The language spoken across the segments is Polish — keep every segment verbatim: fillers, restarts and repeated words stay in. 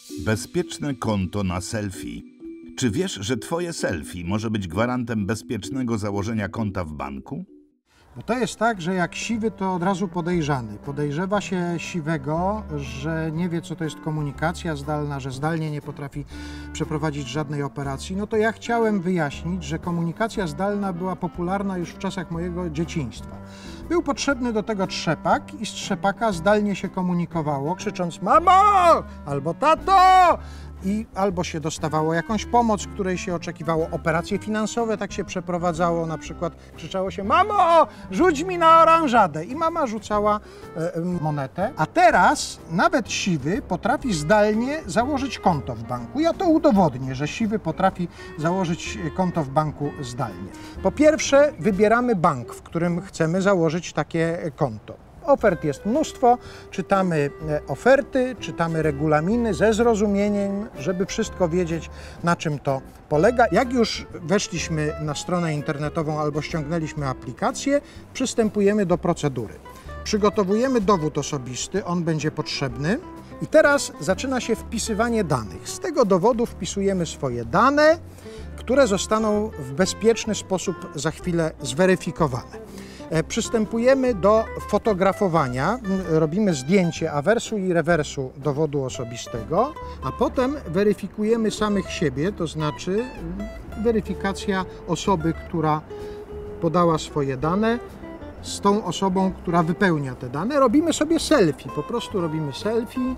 Bezpieczne konto na selfie. Czy wiesz, że twoje selfie może być gwarantem bezpiecznego założenia konta w banku? Bo to jest tak, że jak siwy, to od razu podejrzany. Podejrzewa się siwego, że nie wie, co to jest komunikacja zdalna, że zdalnie nie potrafi przeprowadzić żadnej operacji. No to ja chciałem wyjaśnić, że komunikacja zdalna była popularna już w czasach mojego dzieciństwa. Był potrzebny do tego trzepak i z trzepaka zdalnie się komunikowało, krzycząc "mamo" albo "tato", i albo się dostawało jakąś pomoc, której się oczekiwało. Operacje finansowe tak się przeprowadzało, na przykład krzyczało się "mamo, rzuć mi na oranżadę" i mama rzucała e, monetę. A teraz nawet siwy potrafi zdalnie założyć konto w banku. Ja to udowodnię, że siwy potrafi założyć konto w banku zdalnie. Po pierwsze, wybieramy bank, w którym chcemy założyć takie konto. Ofert jest mnóstwo, czytamy oferty, czytamy regulaminy ze zrozumieniem, żeby wszystko wiedzieć, na czym to polega. Jak już weszliśmy na stronę internetową albo ściągnęliśmy aplikację, przystępujemy do procedury. Przygotowujemy dowód osobisty, on będzie potrzebny. I teraz zaczyna się wpisywanie danych. Z tego dowodu wpisujemy swoje dane, które zostaną w bezpieczny sposób za chwilę zweryfikowane. Przystępujemy do fotografowania, robimy zdjęcie awersu i rewersu dowodu osobistego, a potem weryfikujemy samych siebie, to znaczy weryfikacja osoby, która podała swoje dane, z tą osobą, która wypełnia te dane. Robimy sobie selfie, po prostu robimy selfie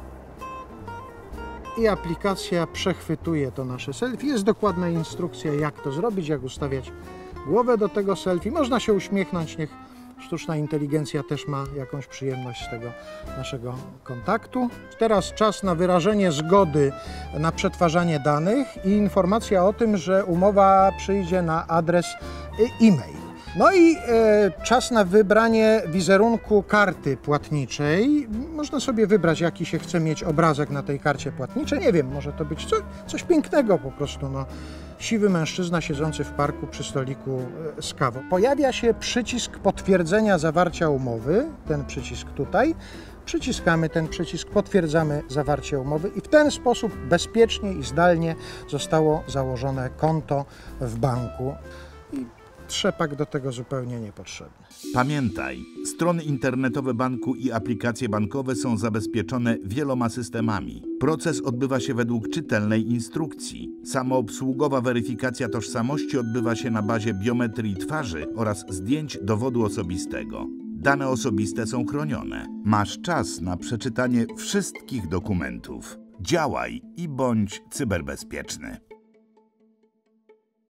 i aplikacja przechwytuje to nasze selfie. Jest dokładna instrukcja, jak to zrobić, jak ustawiać głowę do tego selfie. Można się uśmiechnąć, niech sztuczna inteligencja też ma jakąś przyjemność z tego naszego kontaktu. Teraz czas na wyrażenie zgody na przetwarzanie danych i informacja o tym, że umowa przyjdzie na adres e-mail. No i e, czas na wybranie wizerunku karty płatniczej. Można sobie wybrać, jaki się chce mieć obrazek na tej karcie płatniczej. Nie wiem, może to być coś, coś pięknego po prostu. No. Siwy mężczyzna siedzący w parku przy stoliku z kawą. Pojawia się przycisk potwierdzenia zawarcia umowy, ten przycisk tutaj. Przyciskamy ten przycisk, potwierdzamy zawarcie umowy i w ten sposób bezpiecznie i zdalnie zostało założone konto w banku. I trzepak do tego zupełnie niepotrzebny. Pamiętaj, strony internetowe banku i aplikacje bankowe są zabezpieczone wieloma systemami. Proces odbywa się według czytelnej instrukcji. Samoobsługowa weryfikacja tożsamości odbywa się na bazie biometrii twarzy oraz zdjęć dowodu osobistego. Dane osobiste są chronione. Masz czas na przeczytanie wszystkich dokumentów. Działaj i bądź cyberbezpieczny.